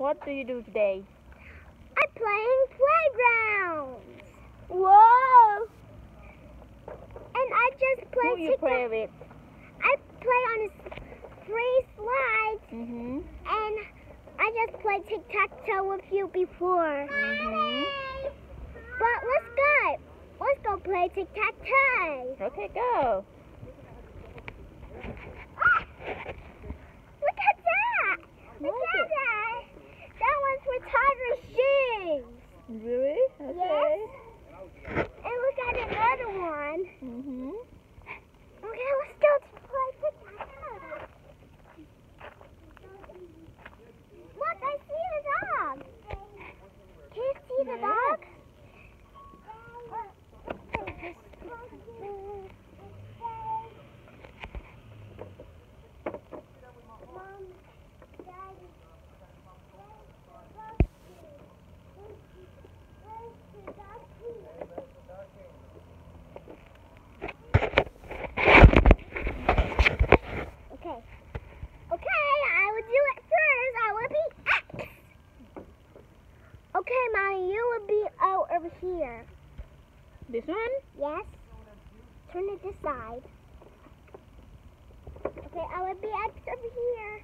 What do you do today? I play in playgrounds. Whoa! And I just play Who you play with? I play on 3 slides. Mm-hmm. And I just played tic-tac-toe with you before. Mm-hmm. But let's go. Let's go play tic-tac-toe. Okay, go. Look at that. Look at that. That one's with Tiger's shoes. Really? Okay. Yes. And look at another one. Mm-hmm. Okay, let's go to play tic-tac-toe. Look, I see the dog. Can you see the dog? Okay, I will do it first. I will be X. Okay, Mommy, you will be O over here. This one? Yes. Turn it this side. Okay, I will be X over here.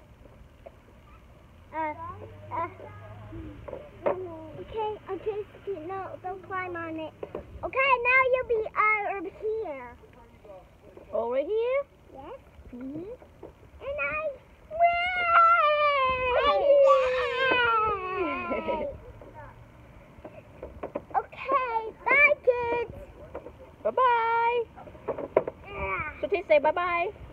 Okay, no, don't climb on it. Okay, now you'll be over here. Over here? Yes. Mm-hmm. And I win! Okay, bye kids. Bye-bye. So, say bye-bye.